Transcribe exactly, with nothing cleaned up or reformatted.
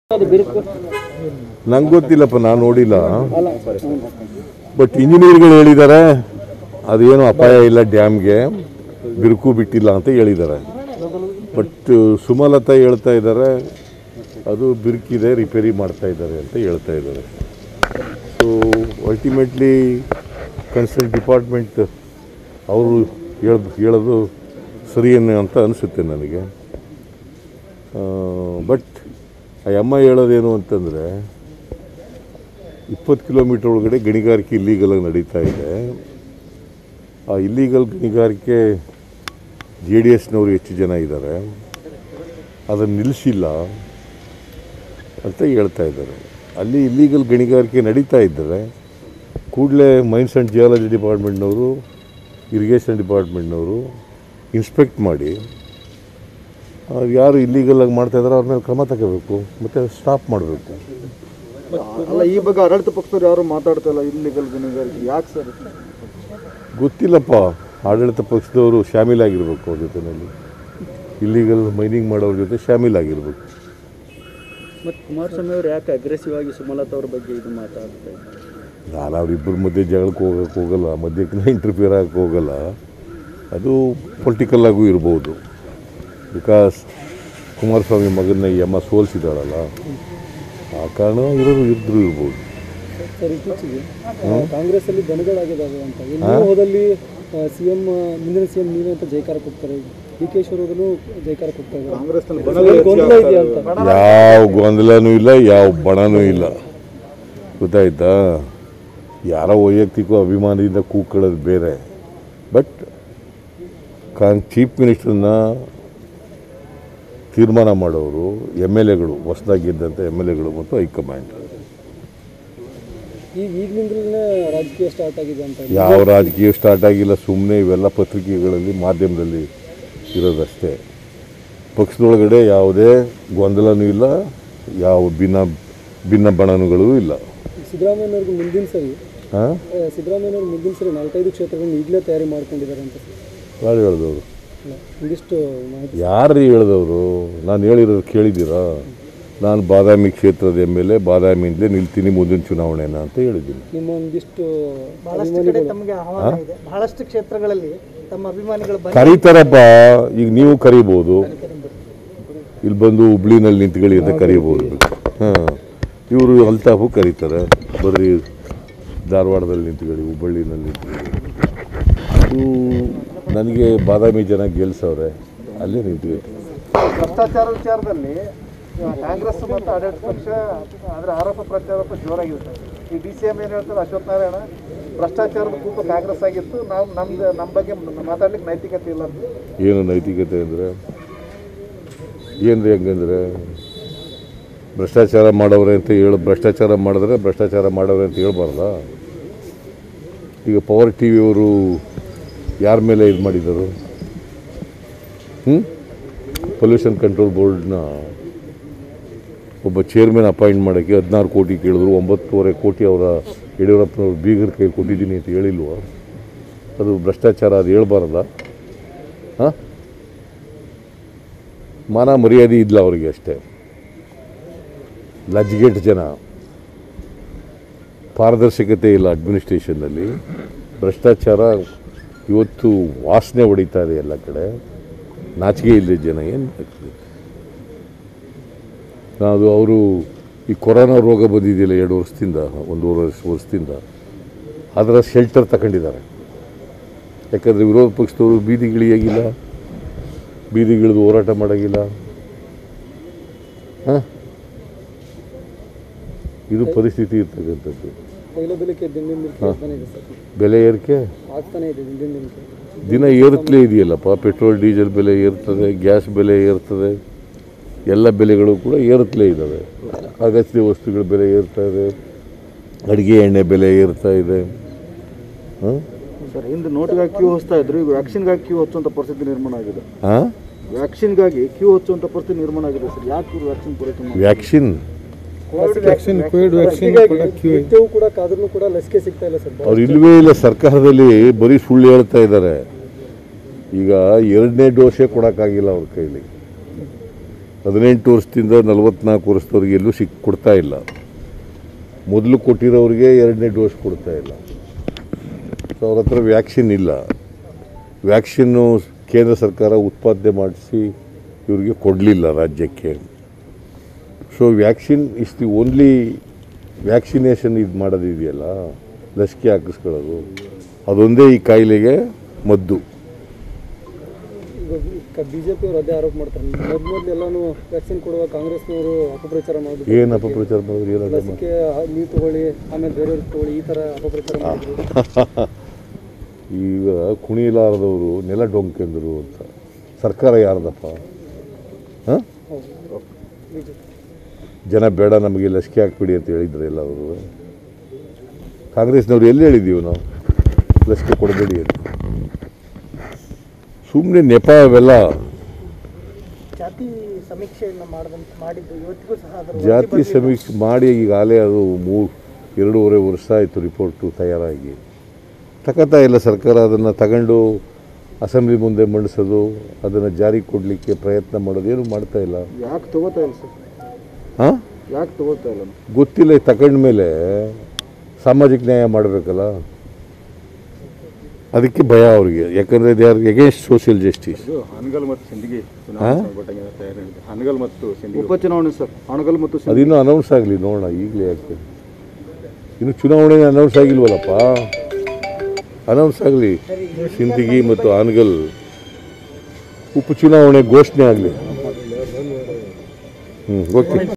ನಂಗೆ ಗೊತ್ತಿಲ್ಲಪ್ಪ, ನಾನು ನೋಡಿಲ್ಲ. ಬಟ್ ಇಂಜಿನಿಯರ್ಗಳು ಹೇಳಿದ್ದಾರೆ ಅದೇನು ಅಪಾಯ ಇಲ್ಲ, ಡ್ಯಾಮ್ಗೆ ಬಿರುಕು ಬಿಟ್ಟಿಲ್ಲ ಅಂತ ಹೇಳಿದ್ದಾರೆ. ಬಟ್ ಸುಮಲತಾ ಹೇಳ್ತಾ ಇದ್ದಾರೆ ಅದು ಬಿರುಕಿದೆ, ರಿಪೇರಿ ಮಾಡ್ತಾ ಇದ್ದಾರೆ ಅಂತ ಹೇಳ್ತಾ ಇದ್ದಾರೆ. ಸೊ ಅಲ್ಟಿಮೇಟ್ಲಿ ಕನ್ಸರ್ನ್ ಡಿಪಾರ್ಟ್ಮೆಂಟ್ ಅವರು ಹೇಳ ಹೇಳೋದು ಸರಿಯೇನೆ ಅಂತ ಅನಿಸುತ್ತೆ ನನಗೆ. ಬಟ್ ಆ ಅಮ್ಮ ಹೇಳೋದೇನು ಅಂತಂದರೆ, ಇಪ್ಪತ್ತು ಕಿಲೋಮೀಟ್ರ್ ಒಳಗಡೆ ಗಣಿಗಾರಿಕೆ ಇಲ್ಲೀಗಲಾಗಿ ನಡೀತಾ ಇದೆ. ಆ ಇಲ್ಲೀಗಲ್ ಗಣಿಗಾರಿಕೆ ಜೆ ಡಿ ಎಸ್ನವರು ಹೆಚ್ಚು ಜನ ಇದ್ದಾರೆ, ಅದನ್ನು ನಿಲ್ಲಿಸಿಲ್ಲ ಅಂತ ಹೇಳ್ತಾ ಇದ್ದಾರೆ. ಅಲ್ಲಿ ಇಲ್ಲೀಗಲ್ ಗಣಿಗಾರಿಕೆ ನಡೀತಾ ಇದ್ದರೆ ಕೂಡಲೇ ಮೈನ್ಸ್ ಆ್ಯಂಡ್ ಜಿಯಾಲಜಿ ಡಿಪಾರ್ಟ್ಮೆಂಟ್ನವರು, ಇರಿಗೇಷನ್ ಡಿಪಾರ್ಟ್ಮೆಂಟ್ನವರು ಇನ್ಸ್ಪೆಕ್ಟ್ ಮಾಡಿ ಯಾರು ಇಲ್ಲೀಗಲಾಗಿ ಮಾಡ್ತಾಯಿದ್ದಾರೆ ಅವ್ರ ಮೇಲೆ ಕ್ರಮ ತಗೋಬೇಕು ಮತ್ತು ಸ್ಟಾಪ್ ಮಾಡಬೇಕು. ಅಲ್ಲ, ಈ ಬಗ್ಗೆ ಆಡಳಿತ ಪಕ್ಷದವ್ರು ಯಾರು ಮಾತಾಡ್ತಾಯಿಲ್ಲ ಇಲ್ಲೀಗಲ್ ಗಣಿಗಾರಿಕೆ, ಯಾಕೆ ಸರ್? ಗೊತ್ತಿಲ್ಲಪ್ಪ. ಆಡಳಿತ ಪಕ್ಷದವರು ಶಾಮೀಲಾಗಿರ್ಬೇಕು ಅವ್ರ ಜೊತೆಯಲ್ಲಿ, ಇಲ್ಲೀಗಲ್ ಮೈನಿಂಗ್ ಮಾಡೋರ ಜೊತೆ ಶಾಮೀಲಾಗಿರ್ಬೇಕು. ಮತ್ತು ಕುಮಾರಸ್ವಾಮಿ ಅವರು ಯಾಕೆ ಅಗ್ರೆಸಿವ್ ಆಗಿ ಸುಮಲತಾ ಅವ್ರ ಬಗ್ಗೆ ಇದು ಮಾತಾಡ್ತಾ ಇದ್ದಾರೆ? ನಾನು ಅವರಿಬ್ಬರ ಮಧ್ಯೆ ಜಗಳಕ್ಕೆ ಹೋಗೋಕ್ಕೆ ಹೋಗಲ್ಲ, ಮಧ್ಯಕ್ಕೆ ಇಂಟರ್ಫಿಯರ್ ಆಗಕ್ಕೆ ಹೋಗಲ್ಲ. ಅದು ಪೊಲಿಟಿಕಲ್ಲಾಗೂ ಇರ್ಬೋದು. ಬಿಕಾಸ್ ಕುಮಾರಸ್ವಾಮಿ ಮಗನ ಈ ಅಮ್ಮ ಸೋಲಿಸಿದಾಳಲ್ಲ, ಆ ಕಾರಣ ಇರೋರು ಇದ್ದರೂ ಇರ್ಬೋದು. ಸರ್, ಇತ್ತೀಚೆಗೆ ಕಾಂಗ್ರೆಸ್ಸಲ್ಲಿ ದನಗಳಾಗಿದ್ದಾವೆ ಅಂತ ಎಲ್ಲೋ ಹೋದಲ್ಲಿ ಸಿ ಎಂ ಮುಂದಿನ ಸಿ ಎಂ ನೀವೇ ಅಂತ ಜೈಕಾರ ಕೊಡ್ತಾರೆ. ಡಿ ಕೆ ಶಿವರುಗಳು ಜೈಕಾರ ಕೊಡ್ತಾರೆ. ಯಾವ ಗೊಂದಲನೂ ಇಲ್ಲ, ಯಾವ ಬಣನೂ ಇಲ್ಲ, ಗೊತ್ತಾಯ್ತಾ? ಯಾರೋ ವೈಯಕ್ತಿಕ ಅಭಿಮಾನದಿಂದ ಕೂಗ್ಕೊಳ್ಳೋದು ಬೇರೆ. ಬಟ್ ಕಾನ್ ಚೀಫ್ ಮಿನಿಸ್ಟರ್ನ ತೀರ್ಮಾನ ಮಾಡೋರು ಎಮ್ ಎಲ್ ಎಗಳು, ಹೊಸದಾಗಿದ್ದಂಥ ಎಮ್ ಎಲ್ ಎಗಳು ಮತ್ತು ಹೈಕಮಾಂಡ್. ಈಗ ಈಗಲಿಂದಲೇ ರಾಜಕೀಯ ಸ್ಟಾರ್ಟ್ ಆಗಿದೆ ಅಂತ? ಯಾವ ರಾಜಕೀಯ ಸ್ಟಾರ್ಟ್ ಆಗಿಲ್ಲ, ಸುಮ್ಮನೆ ಇವೆಲ್ಲ ಪತ್ರಿಕೆಗಳಲ್ಲಿ ಮಾಧ್ಯಮದಲ್ಲಿ ಇರೋದಷ್ಟೇ. ಪಕ್ಷದೊಳಗಡೆ ಯಾವುದೇ ಗೊಂದಲನೂ ಇಲ್ಲ, ಯಾವ ಭಿನ್ನ ಭಿನ್ನ ಬಣನುಗಳೂ ಇಲ್ಲ. ಸಿದ್ದರಾಮಯ್ಯನವ್ರಿಗೆ ಮುಂದಿನ ಸರಿ ಹಾಂ ಸಿದ್ದರಾಮಯ್ಯನವ್ರು ಮುಂದಿನ ಸರಿ ನಾಲ್ಕೈದು ಕ್ಷೇತ್ರಗಳನ್ನು ಈಗಲೇ ತಯಾರಿ ಮಾಡ್ಕೊಂಡಿದ್ದಾರೆ ಅಂತ ಯಾರು ಹೇಳಿದವರು? ಒಂದಿಷ್ಟು ಯಾರು ಹೇಳಿದವರು? ನಾನು ಹೇಳಿರೋದು ಕೇಳಿದ್ದೀರಾ? ನಾನು ಬಾದಾಮಿ ಕ್ಷೇತ್ರದ ಎಮ್ ಎಲ್ ಎ, ಬಾದಾಮಿಯಿಂದಲೇ ನಿಲ್ತೀನಿ ಮುಂದಿನ ಚುನಾವಣೆನ ಅಂತ ಹೇಳಿದ್ದೀನಿ. ನಿಮ್ಮ ಒಂದಿಷ್ಟು ಬಹಳಷ್ಟು ಕ್ಷೇತ್ರಗಳಲ್ಲಿ ತಮ್ಮ ಅಭಿಮಾನಿಗಳು ಕರೀತಾರಪ್ಪ. ಈಗ ನೀವು ಕರಿಬೋದು, ಇಲ್ಲಿ ಬಂದು ಹುಬ್ಳಿನಲ್ಲಿ ನಿಂತ್ಕೊಳ್ಳಿ ಅಂತ ಕರೀಬೋದು. ಹಾಂ, ಇವರು ಅಲ್ತಾಫು ಕರೀತಾರೆ, ಬರ್ರಿ ಧಾರವಾಡದಲ್ಲಿ ನಿಂತ್ಕೊಳ್ಳಿ, ಹುಬ್ಬಳ್ಳಿನಲ್ಲಿ ನಿಂತ್ಕೊಳ್ಳಿ. ಇದು ನನಗೆ ಬಾದಾಮಿ ಜನ ಗೆಲ್ಸವ್ರೆ, ಅಲ್ಲೇ ನಿಂತ್ಕೊಳ್ಳಿ. ಭ್ರಷ್ಟಾಚಾರ ವಿಚಾರದಲ್ಲಿ ಕಾಂಗ್ರೆಸ್ ಮತ್ತು ಆಡಳಿತ ಪಕ್ಷ ಅಂದರೆ ಆರೋಪ ಪ್ರತ್ಯಾರೋಪ ಜೋರಾಗಿರುತ್ತೆ. ಈ ಡಿ ಸಿ ಎಂ ಏನು ಹೇಳ್ತಾರೆ, ಅಶ್ವಥ್ ನಾರಾಯಣ ಭ್ರಷ್ಟಾಚಾರದ ಕೂಪ ಕಾಂಗ್ರೆಸ್ ಆಗಿತ್ತು, ನಾವು ನಮ್ದು ನಮ್ಮ ಬಗ್ಗೆ ಮಾತಾಡ್ಲಿಕ್ಕೆ ನೈತಿಕತೆ ಇಲ್ಲ ಅಂತ. ಏನು ನೈತಿಕತೆ ಅಂದರೆ ಏನು ರೀ? ಹೆಂಗಂದರೆ ಭ್ರಷ್ಟಾಚಾರ ಮಾಡೋರೆ ಅಂತ ಹೇಳಿ, ಭ್ರಷ್ಟಾಚಾರ ಮಾಡಿದ್ರೆ ಭ್ರಷ್ಟಾಚಾರ ಮಾಡೋರೆ ಅಂತ ಹೇಳ್ಬಾರ್ದ? ಈಗ ಪವರ್ ಟಿ ವಿಯವರು ಯಾರ ಮೇಲೆ ಇದು ಮಾಡಿದರು? ಹ್ಞೂ ಪೊಲ್ಯೂಷನ್ ಕಂಟ್ರೋಲ್ ಬೋರ್ಡ್ನ ಒಬ್ಬ ಚೇರ್ಮನ್ ಅಪಾಯಿಂಟ್ ಮಾಡೋಕ್ಕೆ ಹದಿನಾರು ಕೋಟಿ ಕೇಳಿದ್ರು. ಒಂಬತ್ತುವರೆ ಕೋಟಿ ಅವರ ಯಡಿಯೂರಪ್ಪನವ್ರು ಬೀಗರ ಕೈ ಕೊಟ್ಟಿದ್ದೀನಿ ಅಂತ ಹೇಳಿಲ್ವ? ಅದು ಭ್ರಷ್ಟಾಚಾರ, ಅದು ಹೇಳ್ಬಾರಲ್ಲ? ಹಾಂ, ಮಾನ ಮರ್ಯಾದೆ ಇಲ್ಲ ಅವರಿಗೆ ಅಷ್ಟೇ. ಲಜ್ಗೆಟ್ ಜನ, ಪಾರದರ್ಶಕತೆ ಇಲ್ಲ ಅಡ್ಮಿನಿಸ್ಟ್ರೇಷನ್ನಲ್ಲಿ. ಭ್ರಷ್ಟಾಚಾರ ಇವತ್ತು ವಾಸನೆ ಹೊಡಿತಾ ಇದೆ ಎಲ್ಲ ಕಡೆ. ನಾಚಿಕೆ ಇಲ್ಲದೆ ಜನ ಏನು ಆಗ್ತದೆ? ಅದು ಅವರು ಈ ಕೊರೋನಾ ರೋಗ ಬಂದಿದೆಯಲ್ಲ ಎರಡು ವರ್ಷದಿಂದ, ಒಂದೂವರೆ ವರ್ಷ ವರ್ಷದಿಂದ, ಅದರ ಶೆಲ್ಟರ್ ತಗೊಂಡಿದ್ದಾರೆ. ಯಾಕಂದರೆ ವಿರೋಧ ಪಕ್ಷದವರು ಬೀದಿಗಿಳಿಯಾಗಿಲ್ಲ, ಬೀದಿಗಿಳಿದು ಹೋರಾಟ ಮಾಡೋಂಗಿಲ್ಲ. ಹಾಂ, ಇದು ಪರಿಸ್ಥಿತಿ ಇರ್ತಕ್ಕಂಥದ್ದು. ಬೆಲೆ ಏರಿಕೆ ದಿನ ಏರುತ್ತಲೇ ಇದೆಯಲ್ಲಪ್ಪ. ಪೆಟ್ರೋಲ್ ಡೀಸೆಲ್ ಬೆಲೆ ಏರ್ತದೆ, ಗ್ಯಾಸ್ ಬೆಲೆ ಏರ್ತದೆ, ಎಲ್ಲ ಬೆಲೆಗಳು ಕೂಡ ಏರುತ್ತಲೇ ಇದ್ದಾವೆ. ಅಗತ್ಯ ವಸ್ತುಗಳ ಬೆಲೆ ಏರ್ತಾ ಇದೆ, ಅಡುಗೆ ಎಣ್ಣೆ ಬೆಲೆ ಏರ್ತಾ ಇದೆ. ಹಾಂ ಸರ್, ಹಿಂದೆ ನೋಟ್ಗಾಗಿ ಕ್ಯೂ ಹೊಸ್ತಾ ಇದ್ರು, ಈಗ ವ್ಯಾಕ್ಸಿನ್ಗಾಗಿ ಕ್ಯೂ ಹಚ್ಚುವಂಥ ಪರಿಸ್ಥಿತಿ ನಿರ್ಮಾಣ ಆಗಿದೆ. ಹಾಂ, ವ್ಯಾಕ್ಸಿನ್ಗಾಗಿ ಕ್ಯೂ ಹಚ್ಚುವಂಥ ಪರಿಸ್ಥಿತಿ ನಿರ್ಮಾಣ ಆಗಿದೆ ಸರ್. ಯಾಕೆ ವ್ಯಾಕ್ಸಿನ್ ಪೂರೈಕೆ? ವ್ಯಾಕ್ಸಿನ್ ಅವ್ರು ಇಲ್ಲವೇ ಇಲ್ಲ. ಸರ್ಕಾರದಲ್ಲಿ ಬರೀ ಸುಳ್ಳು ಹೇಳ್ತಾ ಇದ್ದಾರೆ. ಈಗ ಎರಡನೇ ಡೋಸೇ ಕೊಡೋಕ್ಕಾಗಿಲ್ಲ ಅವ್ರ ಕೈಲಿ. ಹದಿನೆಂಟು ವರ್ಷದಿಂದ ನಲವತ್ನಾಲ್ಕು ವರ್ಷದವ್ರಿಗೆ ಎಲ್ಲೂ ಸಿಕ್ ಕೊಡ್ತಾ ಇಲ್ಲ. ಮೊದಲು ಕೊಟ್ಟಿರೋರಿಗೆ ಎರಡನೇ ಡೋಸ್ ಕೊಡ್ತಾ ಇಲ್ಲ. ಸೊ ಅವ್ರ ಹತ್ರ ವ್ಯಾಕ್ಸಿನ್ ಇಲ್ಲ. ವ್ಯಾಕ್ಸಿನ್ನು ಕೇಂದ್ರ ಸರ್ಕಾರ ಉತ್ಪಾದನೆ ಮಾಡಿಸಿ ಇವರಿಗೆ ಕೊಡಲಿಲ್ಲ ರಾಜ್ಯಕ್ಕೆ. So vaccine is the only vaccination ಇದು ಮಾಡೋದಿದೆಯಲ್ಲ, ಲಸಿಕೆ ಹಾಕಿಸ್ಕೊಳ್ಳೋದು, ಅದೊಂದೇ ಈ ಕಾಯಿಲೆಗೆ ಮದ್ದು. ಈಗ ಬಿಜೆಪಿ ಅವರು ಅದೇ ಆರೋಪ ಮಾಡ್ತಾರೆ. ಮೊದಲು ಮೊದಲು ಎಲ್ಲಾನು ವ್ಯಾಕ್ಸಿನ್ ಕೊಡುವ ಕಾಂಗ್ರೆಸ್ನವರು ಅಪಪ್ರಚಾರ ಮಾಡೋದು. ಏನು ಅಪಪ್ರಚಾರ ಮಾಡೋದು? ಏನು ಲಸಿಕೆ ನೀವು ತಗೊಳ್ಳಿ, ಆಮೇಲೆ ಬೇರೆಯವ್ರಿಗೆ ತಗೊಳ್ಳಿ, ಈ ಥರ ಅಪಪ್ರಚಾರ ಮಾಡಿದ್ರು. ಈಗ ಕುಣಿಲಾರದವರು ನೆಲ ಡೊಂಕೆಂದರು ಅಂತ. ಸರ್ಕಾರ ಯಾರ್ದಪ್ಪ? ಹಾಂ, ಜನ ಬೇಡ ನಮಗೆ ಲಸಿಕೆ ಹಾಕ್ಬಿಡಿ ಅಂತ ಹೇಳಿದ್ರು ಎಲ್ಲ ಅವರು. ಕಾಂಗ್ರೆಸ್ನವ್ರು ಎಲ್ಲಿ ಹೇಳಿದ್ದೀವಿ ನಾವು ಲಸಿಕೆ ಕೊಡಬೇಡಿ ಅಂತ? ಸುಮ್ಮನೆ ನೆಪ ಅವೆಲ್ಲ. ಜಾತಿ ಸಮೀಕ್ಷೆಯನ್ನು ಮಾಡದಂತ ಮಾಡಿದ್ದು ಇವತ್ತಿಗೂ ಸಹ ಅದರ ಜಾತಿ ಸಮೀಕ್ಷೆ ಮಾಡಿ ಈಗಾಗಲೇ ಅದು ಮೂರು ಎರಡೂವರೆ ವರ್ಷ ಆಯಿತು ರಿಪೋರ್ಟು ತಯಾರಾಗಿ. ತಗೋತಾ ಇಲ್ಲ ಸರ್ಕಾರ. ಅದನ್ನು ತಗೊಂಡು ಅಸೆಂಬ್ಲಿ ಮುಂದೆ ಮಂಡಿಸೋದು, ಅದನ್ನು ಜಾರಿಗೆ ಕೊಡಲಿಕ್ಕೆ ಪ್ರಯತ್ನ ಮಾಡೋದು ಏನು ಮಾಡ್ತಾ ಇಲ್ಲ. ಯಾಕೆ ತಗೋತಾ ಇಲ್ಲ ಸರ್? ಹಾಂ, ಯಾಕೆ ತಗೋತಾ ಇಲ್ಲ? ಗೊತ್ತಿಲ್ಲ. ತಗೊಂಡ ಮೇಲೆ ಸಾಮಾಜಿಕ ನ್ಯಾಯ ಮಾಡಬೇಕಲ್ಲ, ಅದಕ್ಕೆ ಭಯ ಅವ್ರಿಗೆ. ಯಾಕಂದರೆ they are against social justice. Hangal ಮತ್ತು ಸಿಂದಗಿ ಹಾನಗಲ್ ಮತ್ತು ಸಿಂದಗಿ ಉಪಚುನಾವಣೆ ಸರ್, ಹಾನಗಲ್ ಮತ್ತು ಅದಿನ್ನೂ ಅನೌನ್ಸ್ ಆಗಲಿ, ನೋಡೋಣ. ಈಗಲೇ ಯಾಕೆ ಇನ್ನು ಚುನಾವಣೆ ಅನೌನ್ಸ್ ಆಗಿಲ್ವಲ್ಲಪ್ಪ? ಅನೌನ್ಸ್ ಆಗಲಿ. ಸಿಂದಗಿ ಮತ್ತು ಹಾನಗಲ್ ಉಪಚುನಾವಣೆ ಘೋಷಣೆ ಆಗಲಿ. ಹ್ಞೂ ಓಕೆ.